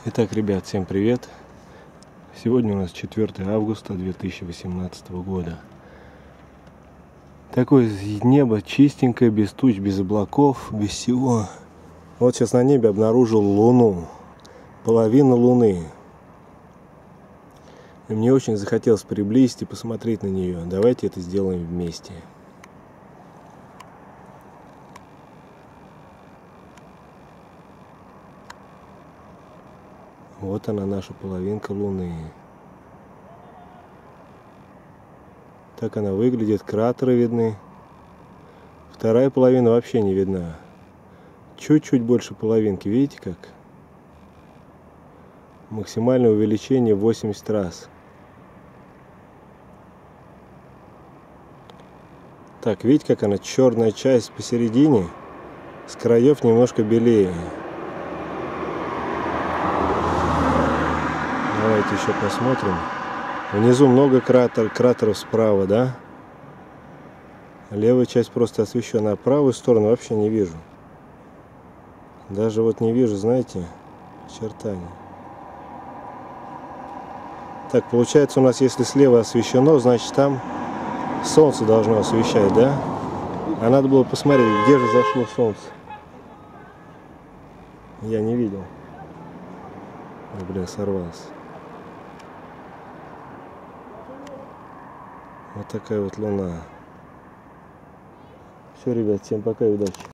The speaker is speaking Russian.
Итак, ребят, всем привет! Сегодня у нас 4 августа 2018 года. Такое небо чистенькое, без туч, без облаков, без всего. Вот сейчас на небе обнаружил Луну, половину Луны. И мне очень захотелось приблизить и посмотреть на нее. Давайте это сделаем вместе. Вот она, наша половинка Луны. Так она выглядит, кратеры видны. Вторая половина вообще не видна. Чуть-чуть больше половинки, видите как? Максимальное увеличение 80 раз. Так, видите, как она черная часть посередине, с краев немножко белее. Давайте еще посмотрим. Внизу много кратеров справа, да? Левая часть просто освещена, а правую сторону вообще не вижу. Даже вот не вижу, знаете, очертания. Так, получается у нас, если слева освещено, значит там солнце должно освещать, да? А надо было посмотреть, где же зашло солнце. Я не видел. Ой, блин, сорвался. Вот такая вот Луна. Все, ребят, всем пока и удачи.